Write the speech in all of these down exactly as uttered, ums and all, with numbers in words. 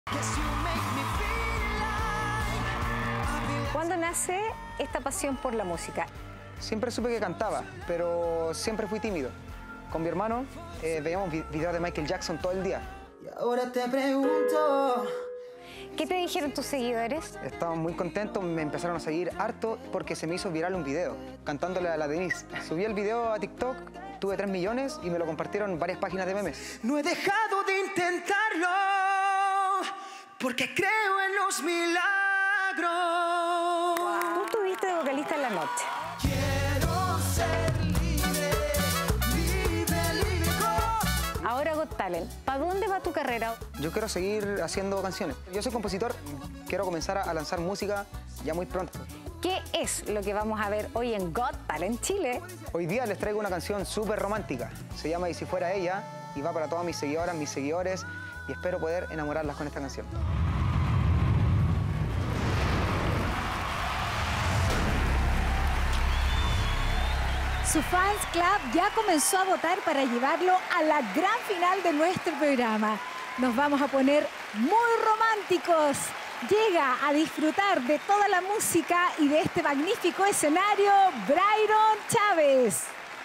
¿Cuándo nace esta pasión por la música? Siempre supe que cantaba, pero siempre fui tímido. Con mi hermano eh, veíamos videos de Michael Jackson todo el día. Y ahora te pregunto... ¿Qué te dijeron tus seguidores? Estaban muy contentos, me empezaron a seguir harto porque se me hizo viral un video cantándole a la Denise. Subí el video a TikTok, tuve tres millones y me lo compartieron varias páginas de memes. No he dejado de intentarlo porque creo en los milagros. Tú estuviste de vocalista en La Noche. Quiero ser libre, libre, libre. Ahora Got Talent. ¿Para dónde va tu carrera? Yo quiero seguir haciendo canciones. Yo soy compositor, quiero comenzar a lanzar música ya muy pronto. ¿Qué es lo que vamos a ver hoy en Got Talent Chile? Hoy día les traigo una canción súper romántica. Se llama Y si fuera ella y va para todas mis seguidoras, mis seguidores y espero poder enamorarlas con esta canción. Su fans club ya comenzó a votar para llevarlo a la gran final de nuestro programa. Nos vamos a poner muy románticos. Llega a disfrutar de toda la música y de este magnífico escenario, Brayron Chávez.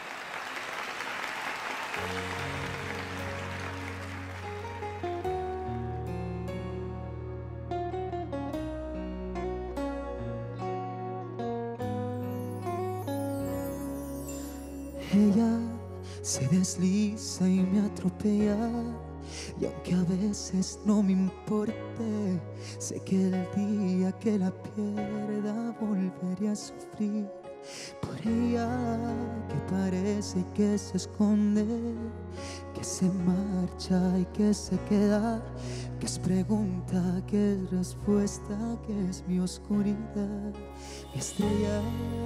Ella se desliza y me atropella. Y aunque a veces no me importe, sé que el día que la pierda volveré a sufrir por ella, que parece que se esconde, que se marcha y que se queda, que es pregunta, que es respuesta, que es mi oscuridad, mi estrella.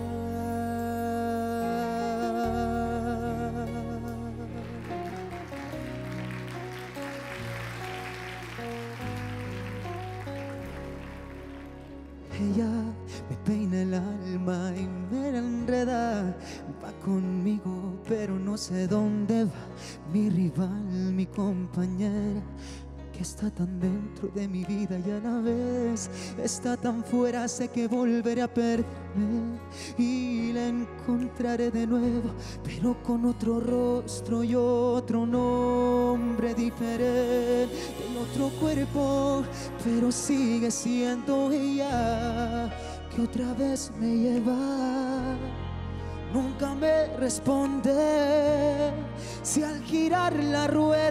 Ella me peina el alma y me la enreda. Va conmigo pero no sé dónde va. Mi rival, mi compañera, que está tan dentro de mi vida y a la vez está tan fuera. Sé que volveré a perderme y la encontraré de nuevo, pero con otro rostro y otro nombre diferente, en otro cuerpo, pero sigue siendo ella que otra vez me lleva. Nunca me responde si al girar la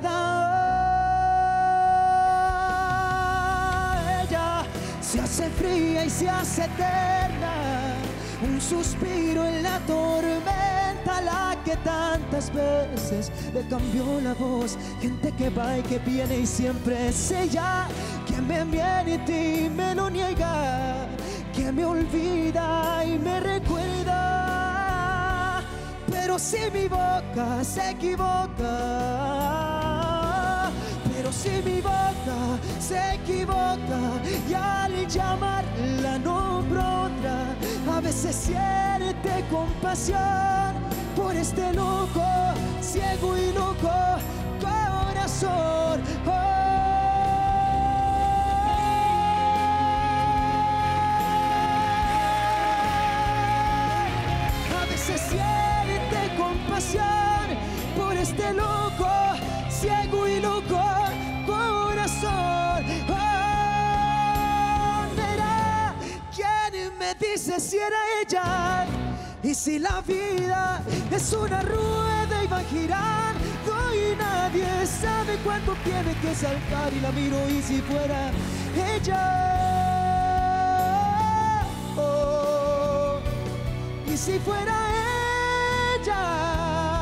rueda ella se hace fría y se hace eterna. Un suspiro en la tormenta, la que tantas veces le cambió la voz. Gente que va y que viene y siempre es ella, que me miente y me lo niega, que me olvida y me recuerda. Pero si mi boca se equivoca, pero si mi boca se equivoca y al llamarla nombro otra, a veces siente compasión por este loco, ciego y loco corazón. Oh. A veces siente compasión por este loco, ciego y loco corazón. Oh, mira, ¿quién me dice si era ella? Y si la vida es una rueda y va girando y nadie sabe cuánto tiene que saltar, y la miro y si fuera ella, oh, y si fuera ella.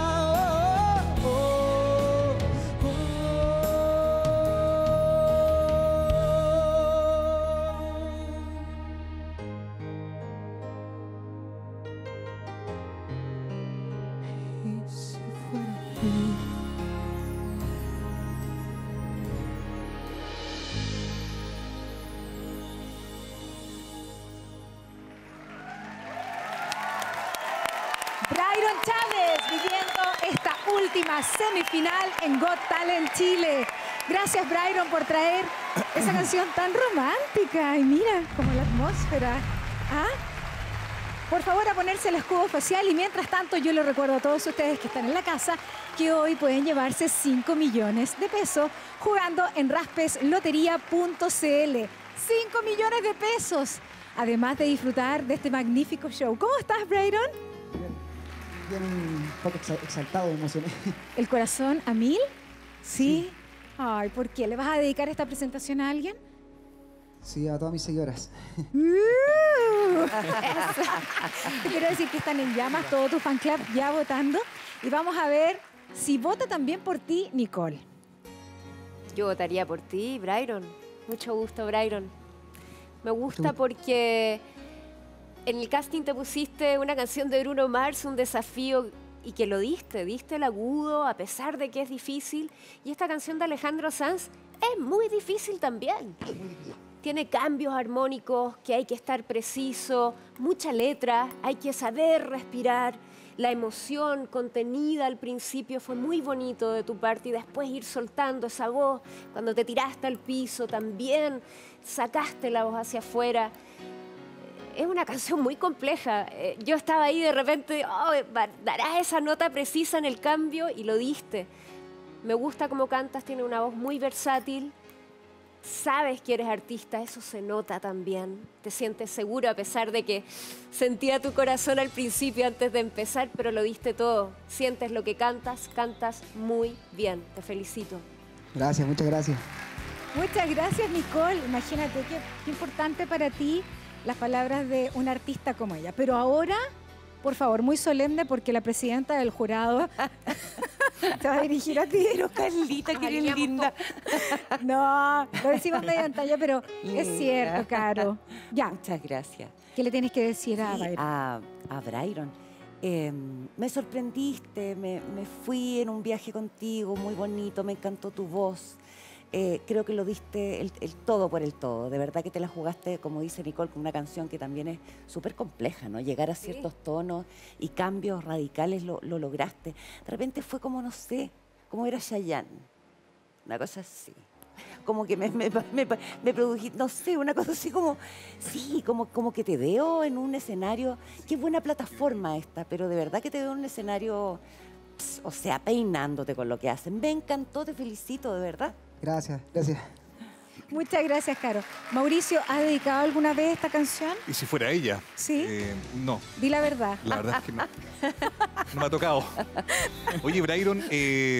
Brayron Chávez viviendo esta última semifinal en Got Talent Chile. Gracias, Brayron, por traer esa canción tan romántica. Y mira, como la atmósfera. ¿Ah? Por favor, a ponerse el escudo facial. Y mientras tanto, yo les recuerdo a todos ustedes que están en la casa que hoy pueden llevarse cinco millones de pesos jugando en raspes lotería punto c l. cinco millones de pesos. Además de disfrutar de este magnífico show. ¿Cómo estás, Brayron? Bien, un poco exaltado, emocioné. ¿El corazón a mil? ¿Sí? Sí. Ay, ¿por qué? ¿Le vas a dedicar esta presentación a alguien? Sí, a todas mis seguidoras. Uh, Te quiero decir que están en llamas, todo tu fan club ya votando. Y vamos a ver si vota también por ti, Nicole. Yo votaría por ti, Brayron. Mucho gusto, Brayron. Me gusta porque en el casting te pusiste una canción de Bruno Mars, un desafío, y que lo diste, diste el agudo a pesar de que es difícil. Y esta canción de Alejandro Sanz es muy difícil también. Tiene cambios armónicos que hay que estar preciso, mucha letra, hay que saber respirar. La emoción contenida al principio fue muy bonito de tu parte y después ir soltando esa voz. Cuando te tiraste al piso también sacaste la voz hacia afuera. Es una canción muy compleja. Yo estaba ahí de repente, oh, darás esa nota precisa en el cambio y lo diste. Me gusta cómo cantas, tiene una voz muy versátil. Sabes que eres artista, eso se nota también. Te sientes seguro a pesar de que sentía tu corazón al principio antes de empezar, pero lo diste todo. Sientes lo que cantas, cantas muy bien. Te felicito. Gracias, muchas gracias. Muchas gracias, Nicole. Imagínate qué, qué importante para ti las palabras de un artista como ella. Pero ahora, por favor, muy solemne porque la presidenta del jurado te va a dirigir a ti. Pero Carlita, que eres linda. No, lo decimos medio pantalla, pero Linda. Es cierto, Caro. Ya. Muchas gracias. ¿Qué le tienes que decir a Sí, Brayron? a, a Brayron. Eh, me sorprendiste, me, me fui en un viaje contigo muy bonito, me encantó tu voz. Eh, creo que lo diste el, el todo por el todo. De verdad que te la jugaste, como dice Nicole, con una canción que también es súper compleja, ¿no? Llegar a ciertos sí. tonos y cambios radicales lo, lo lograste. De repente fue como, no sé, como era Chayanne. Una cosa así. Como que me, me, me, me prodují, no sé, una cosa así como, sí, como, como que te veo en un escenario. Qué buena plataforma esta, pero de verdad que te veo en un escenario, pss, o sea, peinándote con lo que hacen. Me encantó, te felicito, de verdad. Gracias, gracias. Muchas gracias, Caro. Mauricio, ¿has dedicado alguna vez esta canción? ¿Y si fuera ella? Sí. Eh, no. Di la verdad. La verdad es que no. No me ha tocado. Oye, Brayron, eh,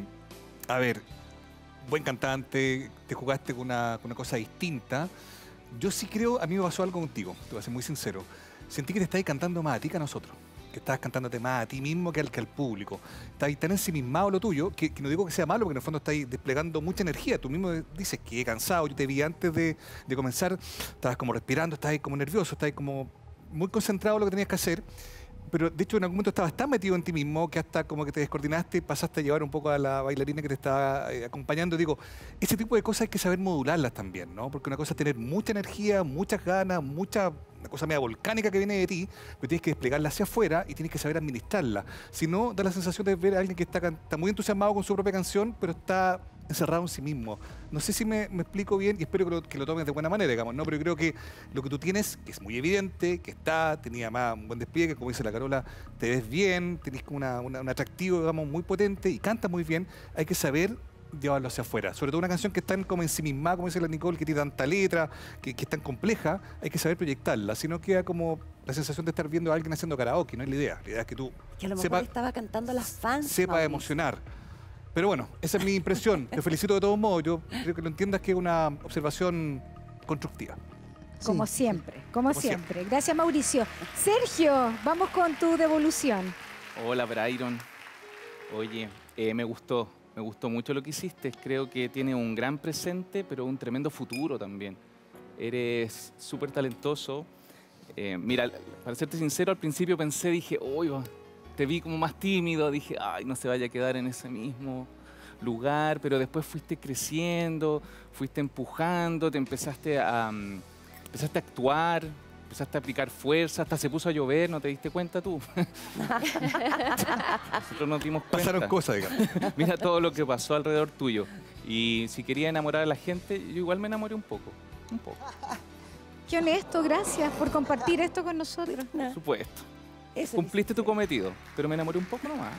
a ver, buen cantante, te jugaste con una, con una cosa distinta. Yo sí creo, a mí me pasó algo contigo, te voy a ser muy sincero. Sentí que te estabas cantando más a ti que a nosotros. Que estabas cantándote más a ti mismo que al, que al público. Estabas tan ensimismado lo tuyo, que, que no digo que sea malo, porque en el fondo estáis desplegando mucha energía. Tú mismo dices que he cansado. Yo te vi antes de, de comenzar, estabas como respirando, estabas como nervioso, estabas como muy concentrado en lo que tenías que hacer. Pero de hecho en algún momento estabas tan metido en ti mismo que hasta como que te descoordinaste y pasaste a llevar un poco a la bailarina que te estaba eh, acompañando. Digo, ese tipo de cosas hay que saber modularlas también, ¿no? Porque una cosa es tener mucha energía, muchas ganas, mucha, una cosa media volcánica que viene de ti, pero tienes que desplegarla hacia afuera y tienes que saber administrarla. Si no, da la sensación de ver a alguien que está, está muy entusiasmado con su propia canción, pero está encerrado en sí mismo. No sé si me, me explico bien y espero que lo, que lo tomes de buena manera, digamos, ¿no? Pero yo creo que lo que tú tienes, que es muy evidente, que está, tenía más un buen despliegue, como dice la Carola, te ves bien, tenés una, una, un atractivo, digamos, muy potente y cantas muy bien, hay que saber llevarlo hacia afuera. Sobre todo una canción que es tan como ensimismada, como dice la Nicole, que tiene tanta letra, que, que es tan compleja, hay que saber proyectarla, si no queda como la sensación de estar viendo a alguien haciendo karaoke, no es la idea. La idea es que tú Que a lo mejor sepa, estaba cantando a las fans. sepa Mauricio. emocionar. Pero bueno, esa es mi impresión. Te felicito de todos modos. Yo creo que lo entiendas que es una observación constructiva. Como Sí. siempre, como, Como siempre. siempre. Gracias, Mauricio. Sergio, vamos con tu devolución. Hola, Brayron. Oye, eh, me gustó, me gustó mucho lo que hiciste. Creo que tiene un gran presente, pero un tremendo futuro también. Eres súper talentoso. Eh, mira, para serte sincero, al principio pensé, dije, uy, te vi como más tímido. Dije, ay, no se vaya a quedar en ese mismo lugar. Pero después fuiste creciendo, fuiste empujando, te empezaste a, um, empezaste a actuar. Empezaste a aplicar fuerza, hasta se puso a llover, ¿no te diste cuenta tú? Nosotros nos dimos cuenta. Pasaron cosas, digamos. Mira todo lo que pasó alrededor tuyo. Y si quería enamorar a la gente, yo igual me enamoré un poco. Un poco. Qué honesto, gracias por compartir esto con nosotros. Por supuesto. Eso Cumpliste tu dice. cometido, pero me enamoré un poco nomás.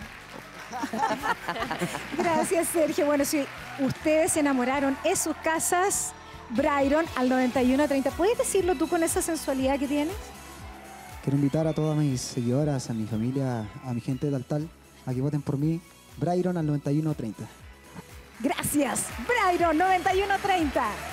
Gracias, Sergio. Bueno, si ustedes se enamoraron en sus casas, Brayron al noventa y uno treinta. ¿Puedes decirlo tú con esa sensualidad que tienes? Quiero invitar a todas mis seguidoras, a mi familia, a mi gente de Taltal, a que voten por mí. Brayron al noventa y uno treinta. Gracias, Brayron noventa y uno treinta.